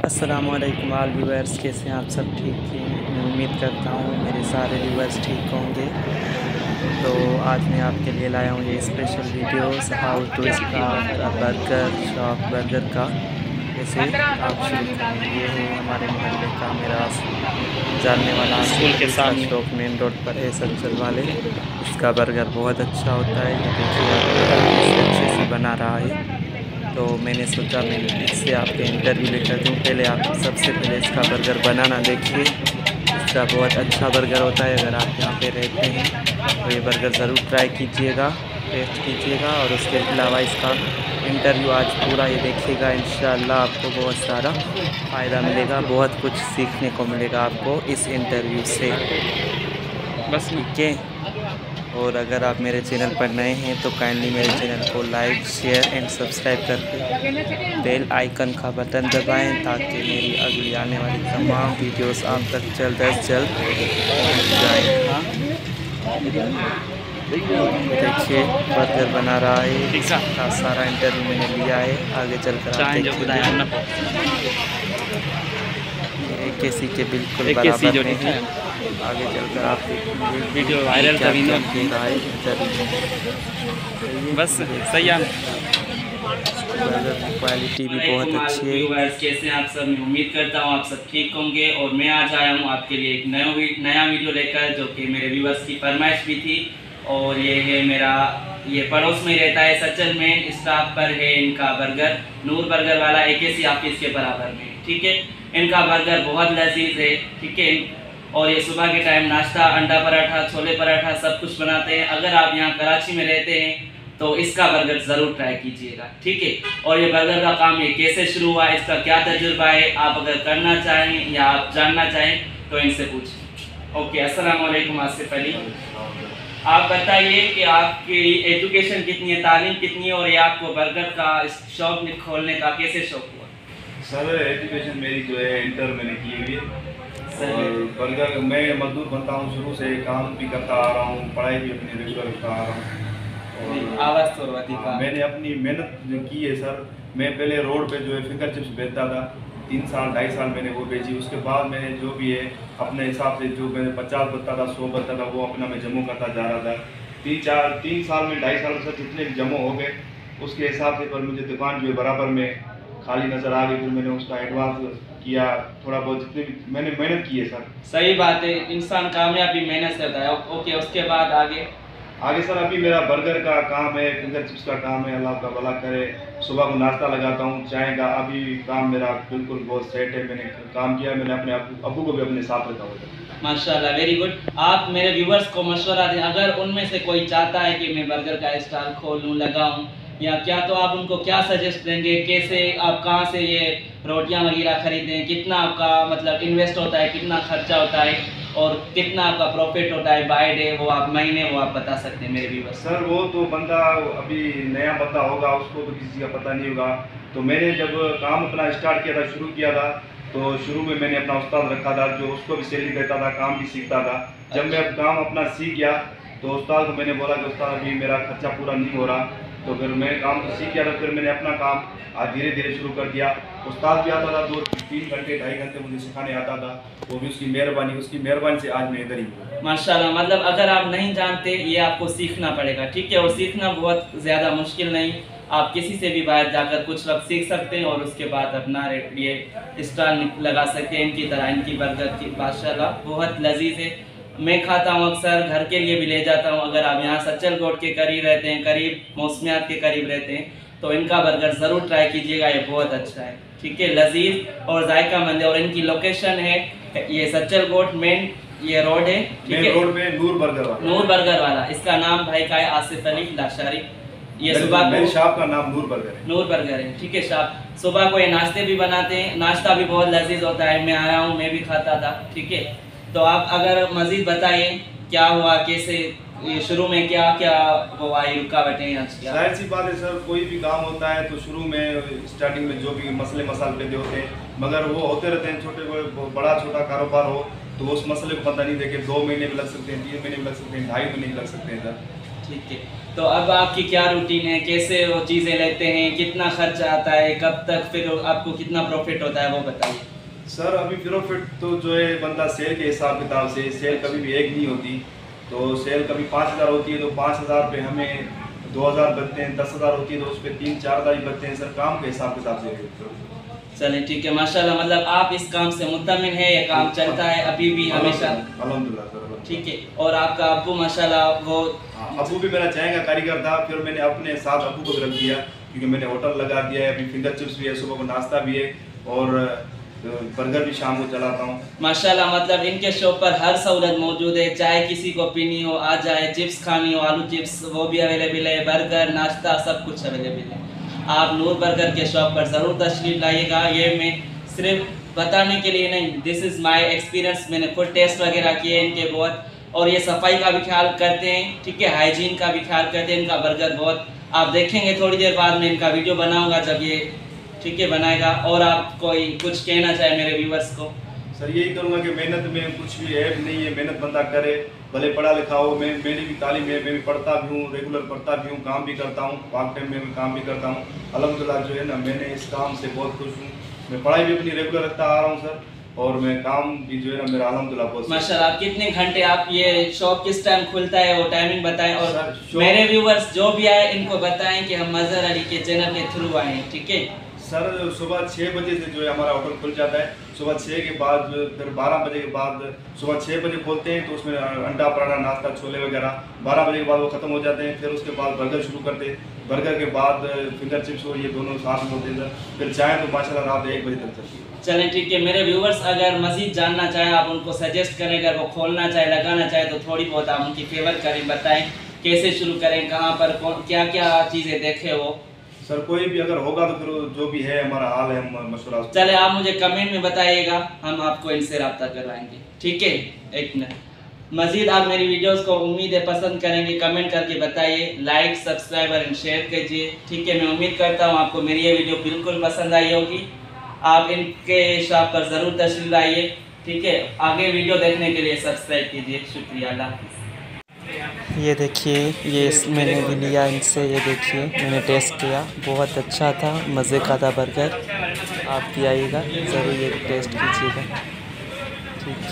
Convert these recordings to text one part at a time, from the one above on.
अस्सलामुअलैकुम all viewers, कैसे हैं आप सब? ठीक हैं, मैं उम्मीद करता हूँ मेरे सारे व्यूअर्स ठीक होंगे। तो आज मैं आपके लिए लाया हूँ ये special videos how to start a burger shop burger का। जैसे आप शुरू करें, ये है हमारे मोहल्ले का मेरा जानने वाला स्कूल के सामने शॉप मेन रोड पर है, सज्जल वाले। इसका बर्गर बहुत अच्छा होता है। ये देखिए आप अच्छे से बना रहा है। तो मैंने सोचा मैं इससे आपके इंटरव्यू लेकर दूँ। पहले आप सबसे पहले इसका बर्गर बनाना देखिए। इसका बहुत अच्छा बर्गर होता है। अगर आप यहाँ पे रहते हैं तो ये बर्गर ज़रूर ट्राई कीजिएगा, टेस्ट कीजिएगा। और उसके अलावा इसका इंटरव्यू आज पूरा ये देखिएगा। इंशाल्लाह आपको बहुत सारा फ़ायदा मिलेगा, बहुत कुछ सीखने को मिलेगा आपको इस इंटरव्यू से। बस ठीक है। और अगर आप मेरे चैनल पर नए हैं तो काइंडली मेरे चैनल को लाइक शेयर एंड सब्सक्राइब करके बेल आइकन का बटन दबाएं ताकि मेरी अगली आने वाली तमाम वीडियोस आप तक जल्द अज जल्द पहुँच जाएँ। देखिए बर्गर बना रहा है, इसका सारा इंटरव्यू मैंने लिया है। आगे चलकर आप देखेंगे कैसी के बिल्कुल बराबर में है। आगे चलकर आप देखेंगे वीडियो वायरल करी ना बस सही है। क्वालिटी भी बहुत अच्छी है। कैसे आप सब? मैं उम्मीद करता हूँ आप सब ठीक होंगे। और मैं आज आया हूँ आपके लिए एक नया वीडियो लेकर, जो कि मेरे व्यूवर्स की फरमाइश भी थी। और ये है मेरा, ये पड़ोस में रहता है, सचल में स्टॉप पर है इनका बर्गर, नूर बर्गर वाला, AKC ऑफिस के बराबर में। ठीक है, इनका बर्गर बहुत लजीज है। ठीक है, और ये सुबह के टाइम नाश्ता, अंडा पराठा, छोले पराठा सब कुछ बनाते हैं। अगर आप यहाँ कराची में रहते हैं तो इसका बर्गर ज़रूर ट्राई कीजिएगा। ठीक है, और ये बर्गर का काम ये कैसे शुरू हुआ, इसका क्या तजुर्बा है, आप अगर करना चाहें या आप जानना चाहें तो इनसे पूछें। ओके, अस्सलाम वालेकुम आसिफ अली। आप बताइए कि आपकी एजुकेशन कितनी है, तालीम कितनी है, और ये आपको बर्गर का शॉप खोलने का कैसे शौक हुआ? सर एजुकेशन मेरी जो है इंटर मैंने की हुई है। और बर्गर मैं मजदूर बनता हूँ, शुरू से काम भी करता आ रहा हूँ, पढ़ाई भी अपनी रेगुलर करता आ रहा हूँ। और आवाज़ तो का मैंने अपनी मेहनत जो की है सर, मैं पहले रोड पे जो है फिंगर चिप्स बेचता था। 3 साल 2.5 साल मैंने वो बेची। उसके बाद मैंने जो भी है अपने हिसाब से, जो मैंने 50 बनता था, 100 बनता था, वो अपना मैं जमो करता जा रहा था। 3 साल में 2.5 साल में सर जितने जमो हो गए उसके हिसाब से, पर मुझे दुकान जो है बराबर में खाली नज़र आ गई। फिर मैंने उसका एडवांस किया, थोड़ा बहुत जितने भी मैंने मेहनत की है सर। सही बात है, इंसान कामयाबी मेहनत करता है। ओके, उसके बाद आगे सर अभी मेरा बर्गर का काम है, फिंगर चिप्स का काम है। अल्लाह का भला करे। सुबह को नाश्ता लगाता हूँ, चाय का। अभी काम मेरा बिल्कुल बहुत सेट है। मैंने काम किया, मैंने अपने अब्बू को भी अपने साथ रखा हुआ है। माशाल्लाह, वेरी गुड। आप मेरे व्यूवर्स को मशवरा दें, अगर उनमें से कोई चाहता है कि मैं बर्गर का स्टॉल खोलूँ, लगाऊँ या क्या, तो आप उनको क्या सजेस्ट देंगे? कैसे आप, कहाँ से ये रोटियां वगैरह खरीदें, कितना आपका मतलब इन्वेस्ट होता है, कितना खर्चा होता है, और कितना आपका प्रॉफिट होता है बाय डे, वो आप महीने, वो आप बता सकते हैं मेरे व्यूवर्स? सर वो तो बंदा, अभी नया बंदा होगा, उसको तो किसी का पता नहीं होगा। तो मैंने जब काम अपना स्टार्ट किया था, शुरू किया था, तो शुरू में मैंने अपना उस्ताद रखा था, जो उसको भी सैलरी देता था, काम भी सीखता था। जब मैं काम अपना सीख गया तो उस्ताद को मैंने बोला कि उस्ताद अभी मेरा खर्चा पूरा नहीं हो रहा। तो फिर मैं काम तो सीख गया था, फिर मैंने अपना काम आज धीरे धीरे शुरू कर दिया। उस्ताद भी आता था 2-3 घंटे 2.5 घंटे मुझे सिखाने आता था। वो भी उसकी मेहरबानी से आज मैं इधर ही हूँ। माशाल्लाह, मतलब अगर आप नहीं जानते, ये आपको सीखना पड़ेगा। ठीक है, और सीखना बहुत ज़्यादा मुश्किल नहीं, आप किसी से भी बाहर जाकर कुछ वक्त सीख सकते हैं और उसके बाद अपना ये स्टॉल लगा सकते हैं। इनकी तरह इनकी बर्गर की माशाल्लाह बहुत लजीज है। मैं खाता हूँ, अक्सर घर के लिए भी ले जाता हूँ। अगर आप यहाँ सच्चल कोट के करीब रहते हैं, करीब मौसमियात के करीब रहते हैं, तो इनका बर्गर ज़रूर ट्राई कीजिएगा, ये बहुत अच्छा है। ठीक है, लजीज और जायकामंद है। और इनकी लोकेशन है ये सच्चल कोट मेन, ये रोड है। ठीक है, रोड पे नूर बर्गर वाला। इसका नाम भाई का है आसिफ अली लाशारी। ये सुबह मेरी शॉप का नाम नूर बर्गर है। नूर बर्गर है। ठीक है, शॉप सुबह को ये नाश्ते भी बनाते हैं, नाश्ता भी बहुत लजीज होता है। मैं आया हूँ, मैं भी खाता था। ठीक है, तो आप अगर मज़ीद बताइए क्या हुआ, कैसे ये शुरू में क्या क्या हुआ, ये रुकावटें? जाहिर सी बात है सर, कोई भी काम होता है तो शुरू में स्टार्टिंग में जो भी मसले मसाल पैदे होते हैं, मगर वो होते रहते हैं। छोटे बड़ा छोटा कारोबार हो तो उस मसले को पता नहीं देखे 2 महीने भी लग सकते हैं, 3 महीने भी लग सकते हैं, 2.5 महीने भी लग सकते हैं सर। ठीक है, तो अब आपकी क्या रूटीन है, कैसे वो चीज़ें लेते हैं, कितना खर्चा आता है, कब तक फिर आपको कितना प्रॉफिट होता है वो बताइए। सर अभी प्रॉफिट तो जो है बंदा सेल के हिसाब किताब से, सेल कभी भी एक नहीं होती। तो सेल कभी 5,000 होती है तो 5,000 पे हमें 2,000 बचते हैं, 10,000 होती है तो उस पर 3-4,000 ही बचते हैं सर, काम के हिसाब किताब से। चलिए ठीक है, माशाल्लाह। मतलब आप इस काम से मुतमिन है, ये काम चलता है अभी भी हमेशा? अल्हम्दुलिल्लाह सर। ठीक है। और आपका अब्बू माशाल्लाह वो अब्बू भी मेरा चाय का कारीगर था, फिर मैंने अपने साथ अब्बू को भी रख दिया क्योंकि मैंने होटल लगा दिया है। अभी फिंगर चिप्स भी है, सुबह को नाश्ता भी है और बर्गर भी शाम को चलाता हूँ माशाल्लाह। मतलब इनके शॉप पर हर सहूलत मौजूद है, चाय किसी को पीनी हो आ जाए, चिप्स खानी हो आलू चिप्स वो भी अवेलेबल है, बर्गर नाश्ता सब कुछ अवेलेबल है। आप नूर बर्गर के शॉप पर ज़रूर तशरीफ लाइएगा। ये मैं सिर्फ बताने के लिए नहीं, दिस इज़ माय एक्सपीरियंस, मैंने खुद टेस्ट वगैरह किए इनके बहुत, और ये सफाई का भी ख्याल करते हैं, ठीक है, हाइजीन का भी ख्याल करते हैं। इनका बर्गर बहुत आप देखेंगे, थोड़ी देर बाद में इनका वीडियो बनाऊंगा जब ये ठीक है बनाएगा। और आप कोई कुछ कहना चाहे मेरे व्यूवर्स को? सर यही करूँगा कि मेहनत में कुछ भी ऐप नहीं है, मेहनत बंदा करे, भले पढ़ा लिखा हो। मेरी भी तालीम है, मैं भी पढ़ता भी हूँ, रेगुलर पढ़ता भी हूँ, काम भी करता हूँ, पार्ट टाइम में काम भी करता हूँ। अल्हम्दुलिल्लाह जो है ना, मैंने इस काम से बहुत खुश हूँ। मैं पढ़ाई भी अपनी रेगुलर रखता आ रहा हूँ सर, और मैं काम भी जो है ना मेरा अल्हम्दुलिल्लाह बहुत माशाल्लाह। कितने घंटे आप ये शॉप किस टाइम खुलता है वो टाइमिंग बताएं, और मेरे व्यूवर्स जो भी आए इनको बताएं कि हम मजहर अली के चैनल के थ्रू आए हैं, ठीक है सर। सुबह 6 बजे से जो है हमारा होटल खुल जाता है, सुबह 6 के बाद फिर 12 बजे के बाद, सुबह 6 बजे खोलते हैं तो उसमें अंडा पराठा नाश्ता छोले वगैरह, 12 बजे के बाद वो ख़त्म हो जाते हैं। फिर उसके बाद बर्गर शुरू करते हैं, बर्गर के बाद फिंगर चिप्स और ये दोनों साथ में होते हैं सर। फिर चाय तो माशाल्लाह रात 1 बजे तक चलती है। चलें ठीक है। मेरे व्यूवर्स अगर मज़ीद जानना चाहें, आप उनको सजेस्ट करें, अगर वो खोलना चाहे लगाना चाहे तो थोड़ी बहुत आप उनकी फेवर करें, बताएं कैसे शुरू करें, कहाँ पर क्या क्या चीज़ें देखें वो। सर कोई भी अगर होगा तो फिर जो भी है हमारा हाल है, हम मशवरा। चले आप मुझे कमेंट में बताइएगा, हम आपको इनसे रब्ता करवाएंगे, ठीक है। एक मिनट, मज़ीद आप मेरी वीडियोस को उम्मीद है पसंद करेंगे, कमेंट करके बताइए, लाइक सब्सक्राइब और शेयर कीजिए, ठीक है। मैं उम्मीद करता हूँ आपको मेरी ये वीडियो बिल्कुल पसंद आई होगी। आप इनके शॉप पर ज़रूर तशरीफ लाइए, ठीक है। आगे वीडियो देखने के लिए सब्सक्राइब कीजिए। शुक्रिया, अल्लाह हाफ़िज़। ये देखिए, ये मैंने भी लिया इनसे, ये देखिए मैंने टेस्ट किया, बहुत अच्छा था, मज़े का था बर्गर। आप भी आइएगा ज़रूर, ये टेस्ट कीजिएगा, ठीक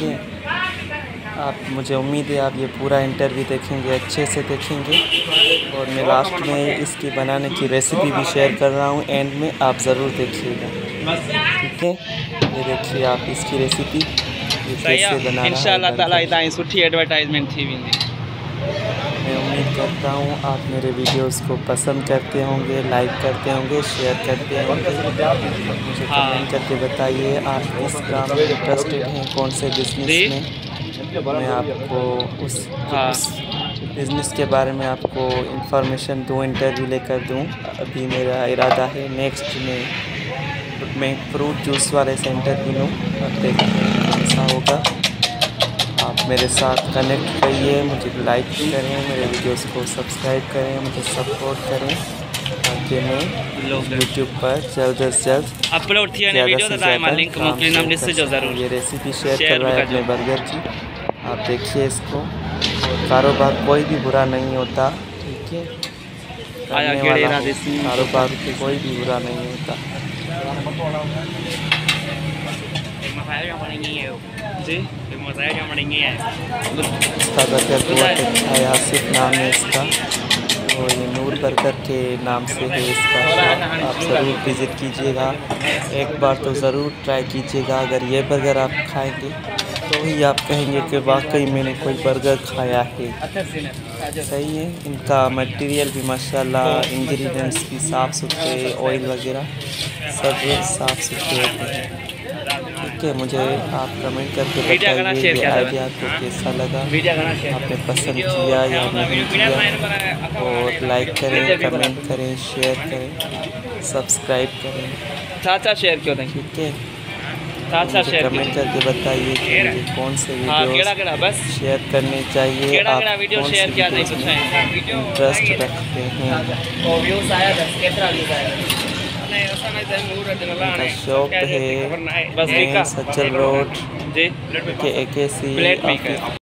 है। आप मुझे उम्मीद है आप ये पूरा इंटरव्यू देखेंगे, अच्छे से देखेंगे, और मैं लास्ट में इसकी बनाने की रेसिपी भी शेयर कर रहा हूँ, एंड में आप ज़रूर देखिएगा, ठीक है। ये देखिए आप इसकी रेसिपी कैसे बना इंशाअल्लाह ताला इतनी सुठी एडवर्टाइजमेंट थी। मैं उम्मीद करता हूँ आप मेरे वीडियोस को पसंद करते होंगे, लाइक करते होंगे, शेयर करते होंगे। मुझे कमेंट करके बताइए आप किस काम में इंटरेस्टेड हैं, कौन से बिज़नेस में। मैं आपको उस बिज़नेस के बारे में आपको इंफॉर्मेशन दूँ, इंटरव्यू लेकर दूँ। अभी मेरा इरादा है नेक्स्ट में मैं फ्रूट जूस वाले से इंटरव्यू लूँ, और देखते हैं कैसा होगा। आप मेरे साथ कनेक्ट करिए, मुझे लाइक करें, मेरे वीडियोस को सब्सक्राइब करें, मुझे सपोर्ट करें, ताकि मैं यूट्यूब पर जल्द से जल्द अपलोड किया वीडियो तो लिंक ये रेसिपी शेयर कर रहा है अपने बर्गर की। आप देखिए इसको, कारोबार कोई भी बुरा नहीं होता, ठीक है। करने वाला कारोबार कोई भी बुरा नहीं होता। जी इसका बर्गर बहुत अच्छा है, आसिफ नाम है इसका, और ये नूर बर्गर के नाम से है इसका शॉप। आप ज़रूर विज़िट कीजिएगा, एक बार तो ज़रूर ट्राई कीजिएगा। अगर ये बर्गर आप खाएंगे तो ही आप कहेंगे कि वाकई मैंने कोई बर्गर खाया है, सही है। इनका मटेरियल भी माशाल्लाह, इंग्रेडिएंट्स भी साफ़ सुथरे, ऑयल वगैरह सब साफ़ सुथरे होते हैं, ठीक है। मुझे आप कमेंट करके बताइए ये आइडिया आपको कैसा लगा, आपने पसंद किया या नहीं किया, और लाइक करें, कमेंट करें, शेयर करें, सब्सक्राइब करें, शेयर क्यों नहीं, ठीक है। मुझे कमेंट करके बताइए कि मुझे कौन से वीडियो शेयर करने चाहिए, आप कौन से वीडियोस में इंटरेस्ट रखते हैं। उनका शॉप है सज्जल रोड के AKC।